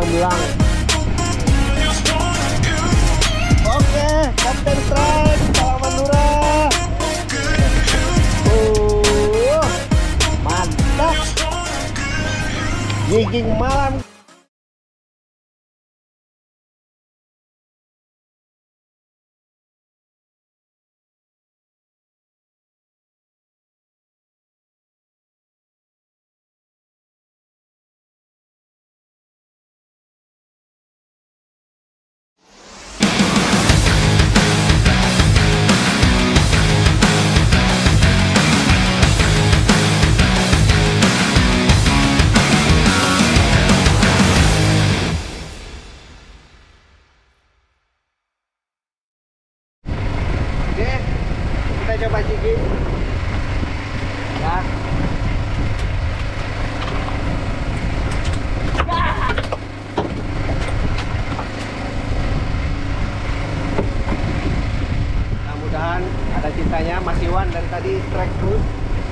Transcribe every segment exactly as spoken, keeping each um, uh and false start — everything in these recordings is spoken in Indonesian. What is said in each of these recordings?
belang-belang. Oke, Kapten Strike, salam Madura. Oh, mantap. Jigging malam. Coba jigging ya. Mudah-mudahan ada cintanya Mas Iwan dari tadi strike terus.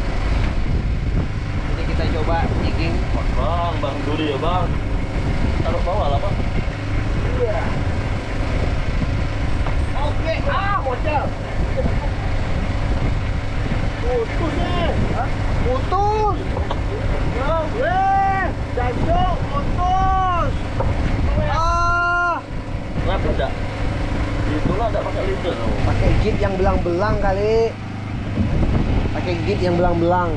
Jadi kita coba jigging. Bang, bang dulu ya bang. Taruh bawah lah bang. Iya. Oke, ah bocor. Putus nih, putus. Weh, jago putus. Ah, Kenapa enggak? Itulah enggak pakai leader. pakai git yang belang-belang kali. Pakai git yang belang-belang.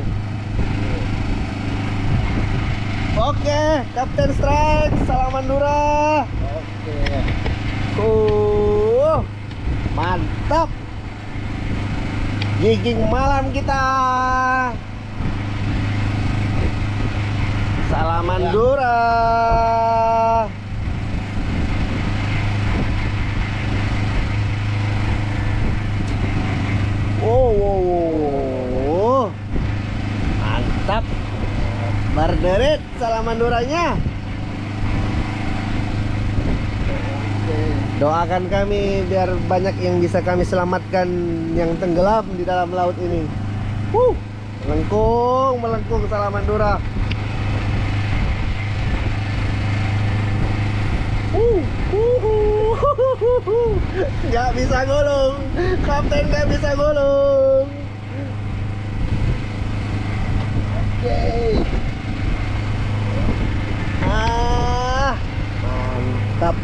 Oke, Kapten Strike, salam Madura. Oke. Uh, mantap. Jigging malam kita. Salam Madura. Oh, wow, wow. Mantap. Berderit salam Maduranya. Doakan kami biar banyak yang bisa kami selamatkan yang tenggelam di dalam laut ini. Wuh, melengkung, melengkung salam Madura. Uh, uh, uh, uh, uh. Nggak bisa gulung, Kapten nggak bisa gulung. Oke. Ah, mantap.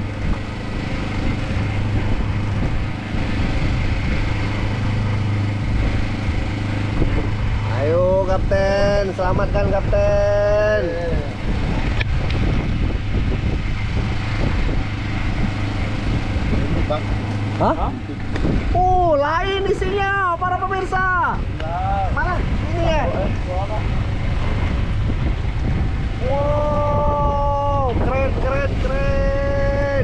Ayo Kapten, selamatkan Kapten. Bang. Hah? Oh, lain isinya para pemirsa. Mana? Ini ya. Wow, keren, keren, keren.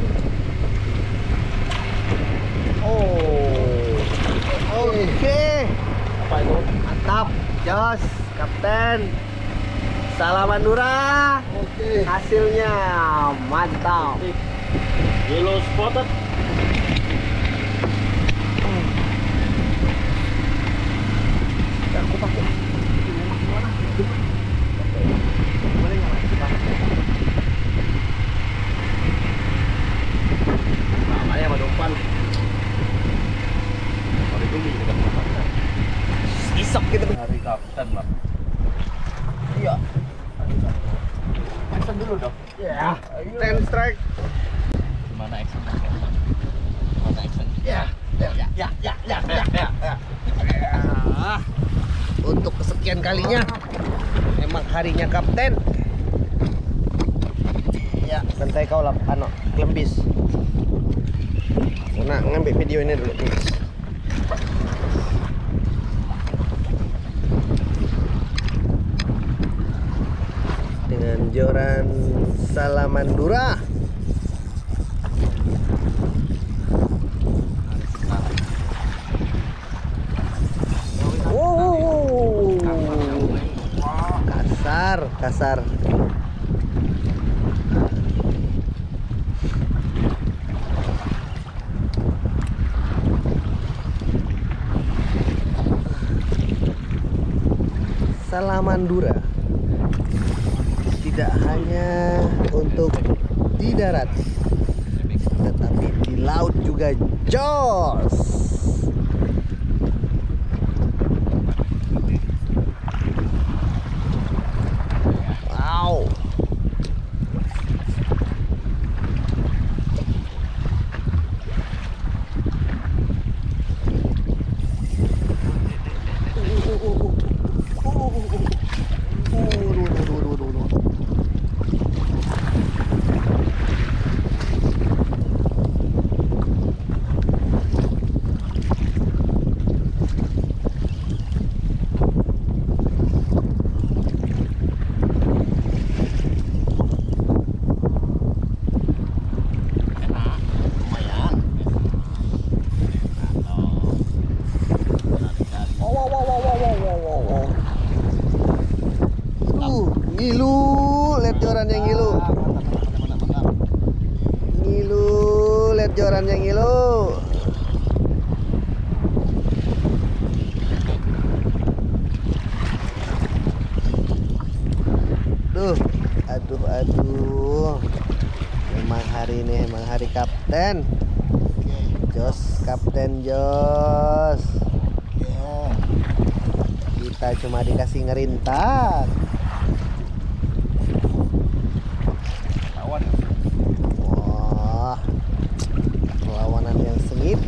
Oh, oke. Apa itu? Mantap, jos, Kapten. Salam Madura. Oke. Hasilnya mantap. Yellow spotted. Aku pakai. Boleh nggak Mas? Namanya sama depan. Kalau itu bisa kita makan. Isap kita. Hari Kapten lah. Iya. Action dulu dong. Ya. Ten strike. Gimana action? Gimana action? Ya. Ya. Ya. Ya. Ya. Ya. Ya. Ya. Ya. Untuk kesekian kalinya, emang harinya Kapten. Ya, santai kau lah, ano, kelembis. Nah, ngambil video ini dulu, guys. Dengan joran salam Madura. Oh, kasar, kasar. Salam Madura tidak hanya untuk di darat, tetapi di laut juga jos. Wow. Ngilu, lihat jorannya ngilu. Ngilu, lihat jorannya ngilu. Duh, aduh, aduh. Memang hari ini emang hari kapten. Jos, Kapten Jos. Kita cuma dikasih ngerintak. Wah, perlawanan yang sengit.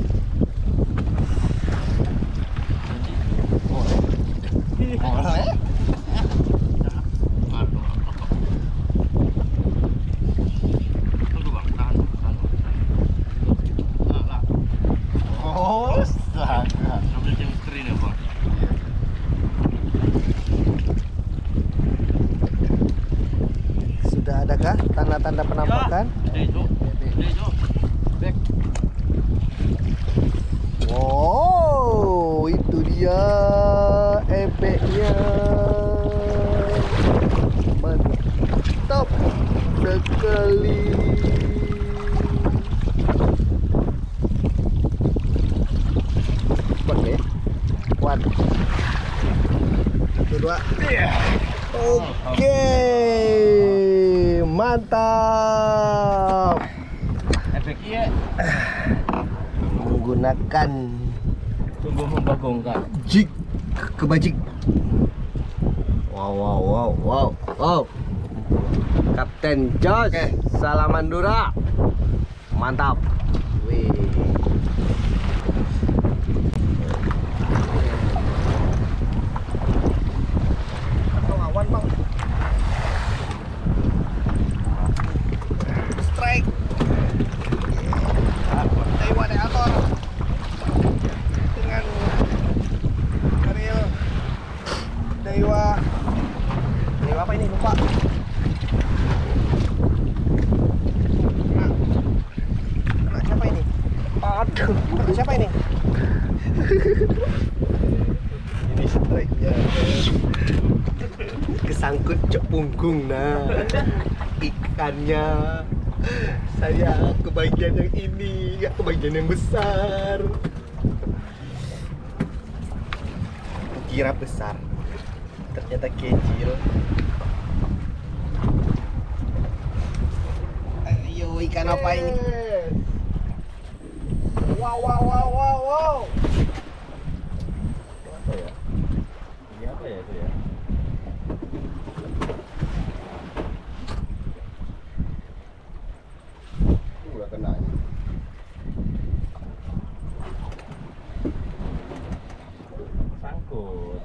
Oh, astaga. Ambil yang screen ya, Bang. Sudah adakah tanda-tanda penampakan? Wow, itu dia ebeknya. Mantap sekali. Oke, kuat. Satu dua. Oke, mantap. Efeknya Menggunakan sungguh membagongkan. jig kebajik. Wow, wow, wow, wow, wow. Kapten Jos, salaman Dura. Mantap. Wih. Lawan, Bang. Strike. Dewa Deator dengan Ariel Dewa Dewa apa ini, lupa. Nah, nah siapa ini? Aduh, nah, siapa ini? Ini strike-nya kesangkut cek punggung. Nah, ikannya saya kebagian yang ini, nggak kebagian yang besar. Kira besar, ternyata kecil. Ayo, ikan apa ini? Wow, wow, wow, wow, wow. Apa ya? Ini apa ya itu ya? Udah kena ini. Sangkut.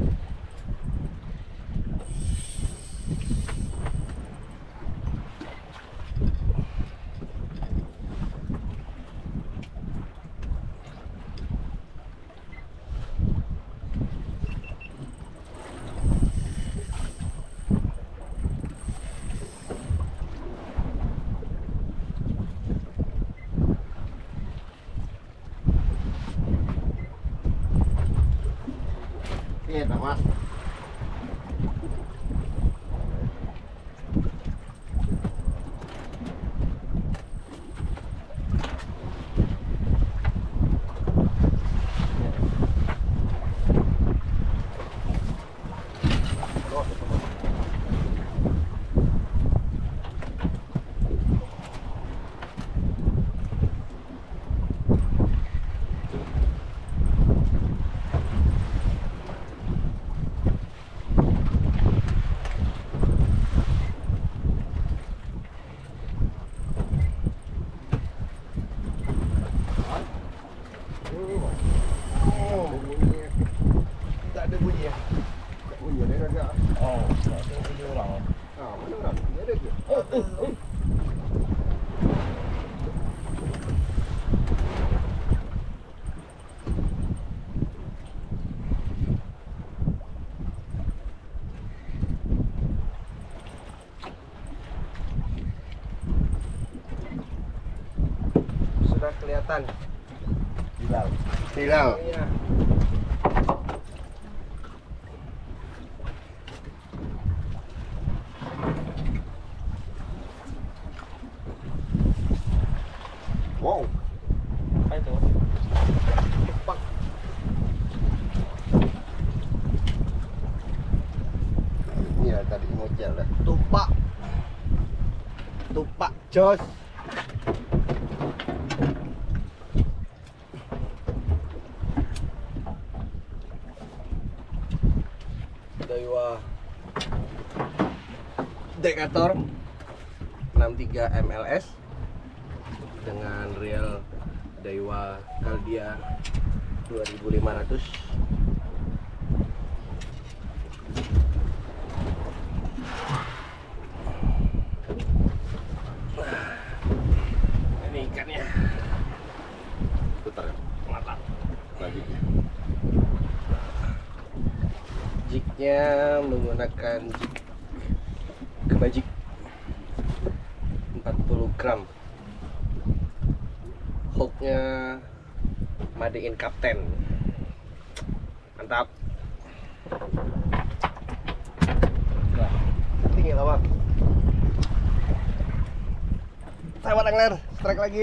Iya, Mas. lautan. Di laut. Silau. Iya. Wow. Apa itu? Tupak. Ini ya tadi ngocel lah. Tupak. Tupak jos. Daiwa Decatur enam puluh tiga M L S dengan reel Daiwa Caldia dua ribu lima ratus. Ini ikannya. Putar ya. Mantap. Lagi. Jignya menggunakan jig kebajik empat puluh gram. Hooknya Made in Captain. Mantap. Tinggi lah bang. Taiwan angler, strike lagi.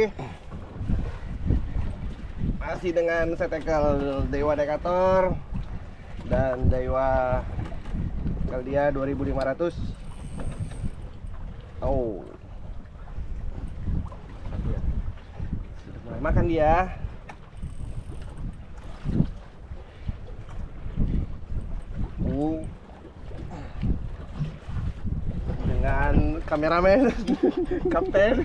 Masih dengan setekel Daiwa Decatur dan Daiwa Caldia dua ribu lima ratus. Oh, sudah mulai makan dia. Uh, dengan kameramen kapten.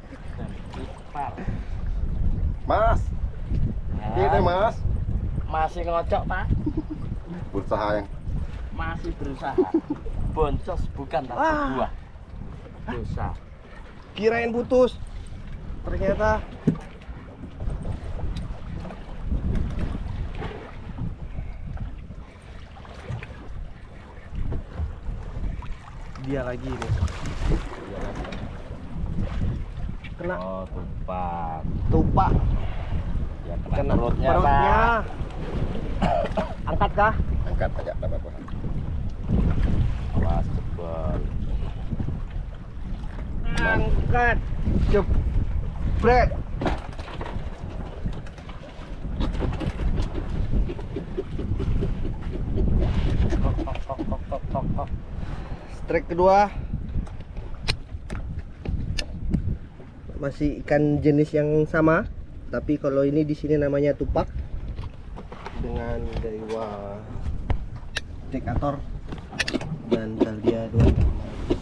Mas. Ini deh Mas. Masih ngocok Pak. Berusaha yang. Masih berusaha. Boncos bukan tak Ah. sebuah dosa. Kirain putus, ternyata dia lagi nih. Kena Oh, tupak. tupak, Ya kena, kena perutnya, perutnya. Pak. Angkat kah? Angkat aja enggak apa-apa. Awas jebol. Angkat, jebret. Tok tok tok tok tok tok tok. Strike kedua masih ikan jenis yang sama, tapi kalau ini di sini namanya tupak dengan Daiwa Decatur dan Caldia dua ribu lima ratus.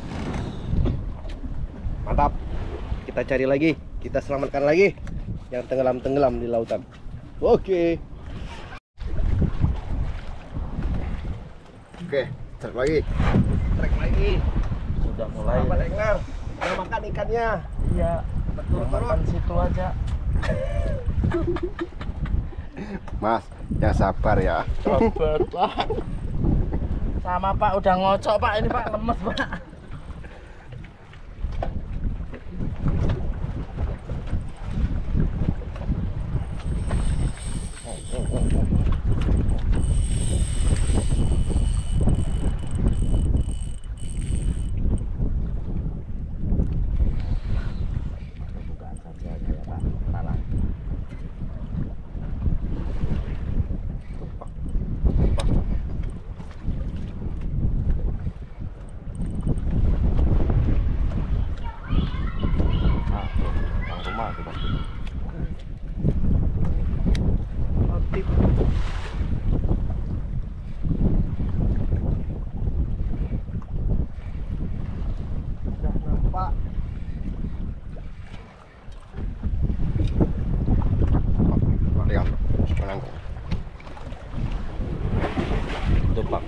Mantap. Kita cari lagi, kita selamatkan lagi yang tenggelam-tenggelam di lautan. Oke. Oke, cek lagi. Strike lagi. Sudah mulai. Selamat dengar. Udah makan ikannya. Iya. Betul, Yang makan situ aja. Mas, yang sabar ya. Sabar Pak. Sama Pak udah ngocok Pak, ini Pak lemes Pak. Buka saja ya Pak. Malah. Ah, Bang rumah itu pasti. Aktif. Sudah nampak. Lihat, menangkap. Tupak.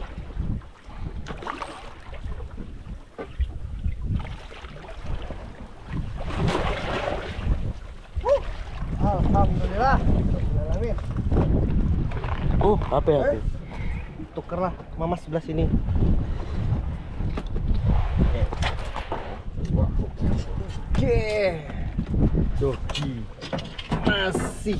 Alhamdulillah. Alhamdulillah. Uh, apa ya? Eh? Tukerlah mama sebelah sini. Oke. Jogi. masih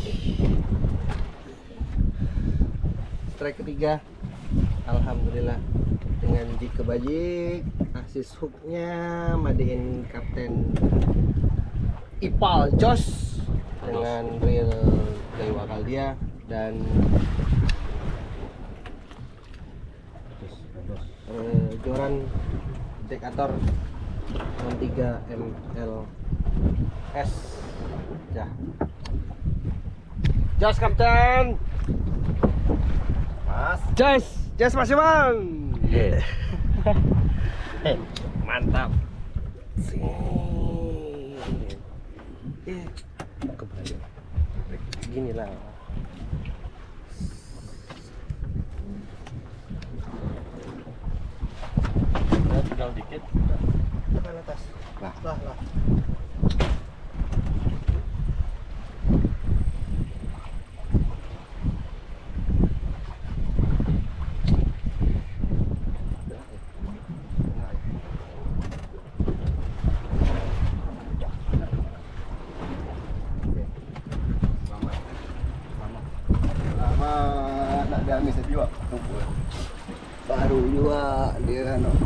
strike ketiga, alhamdulillah dengan jig kebajik, asis hooknya Madein Kapten Ipal Jos dengan reel Daiwa Caldia dan eh, joran Decatur enam tiga M L S. Ya. Jos Kapten. Mas. Jos, Jos Mas Bang. Yeah. Mantap. Sini. Eh, kebalik. Gini lah. Udah tinggal dikit. Tekan atas. Lah. Lah, lah. Lama nak dia habis juga. Baru juga dia no.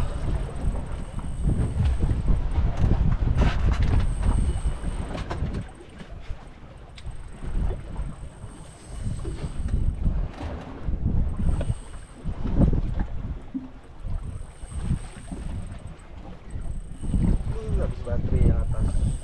Uh, habis baterai yang atas.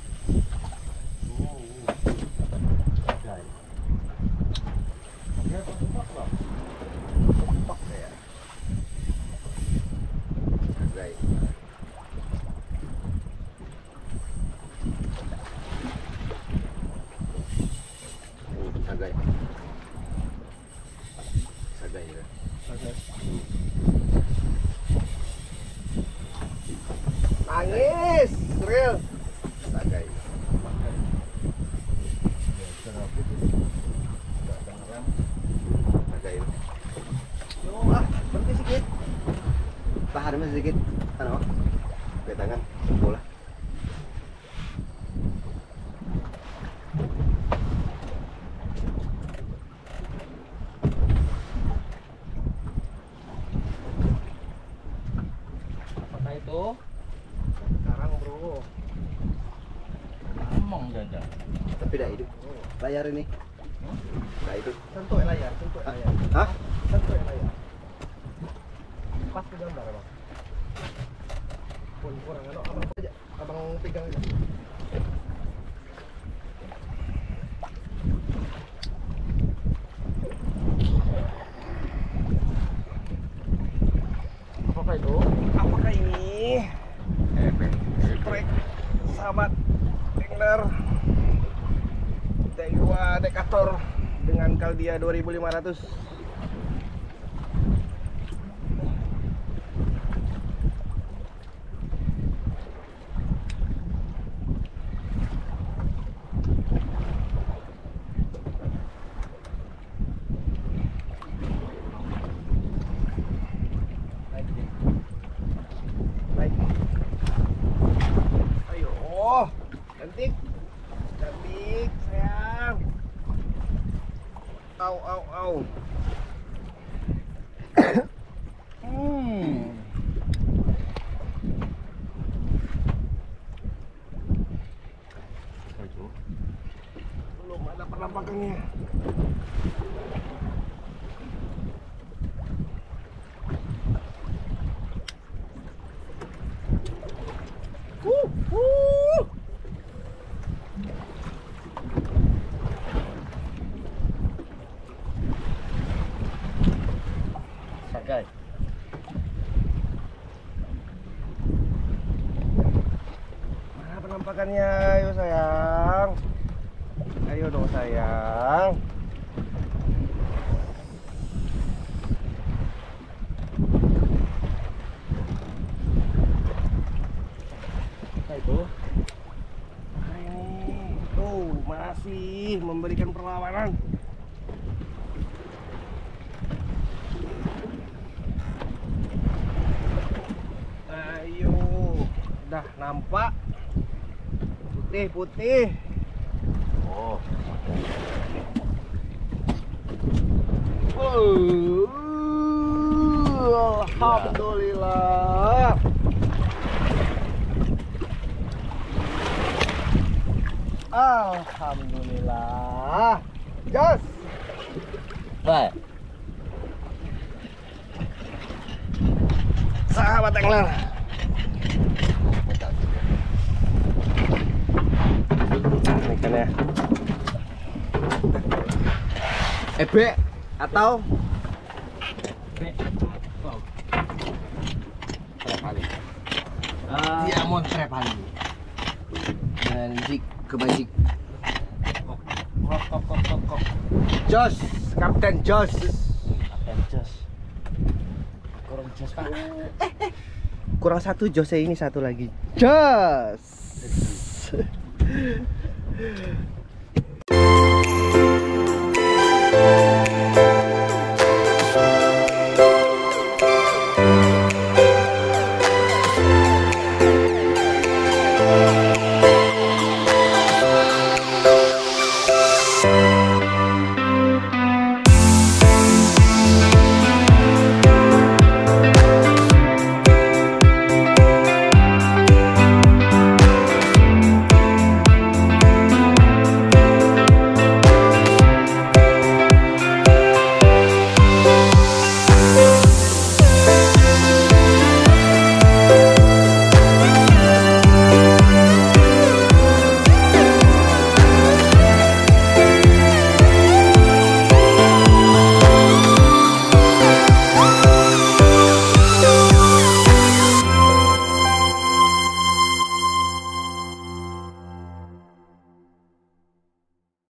Sagai. Sagai ya. Nangis, real. Sagai. Sagai. Yo, ah, berhenti sedikit. Tahan mas sedikit. Ano? Pakai tangan. Bola. Apakah itu? Sekarang bro. Ngomong dada. Tapi dah hidup. Layar ini. Dah hidup. Sentuh ya layar, sentuh ya layar. Hah? Sentuh ya layar. Pas ke gambar bang. Pun kurang, ano, abang aja, abang pegang aja. Apakah itu? Apakah ini? Strike sahabat angler Daiwa Decatur dengan Caldia dua ribu lima ratus. Ayo, oh, cantik, cantik, sayang. Au, au, au. Hmm. Belum ada penampakannya. Uh, uh. Sagai. Mana penampakannya? Ayo sayang. Ayo dong sayang. Apa itu? Nah, ini tuh masih memberikan perlawanan. Ayo, udah nampak putih-putih. Oh. Oh, alhamdulillah. Alhamdulillah. Jos. Baik. Sahabat angler. Ini kan ya. Ebe atau Kali. diamond trepali dan jig kebajik. Jos, Kapten Jos. Kapten Jos. Kurang Jos, Pak. Kurang satu Josnya ini satu lagi. Jos.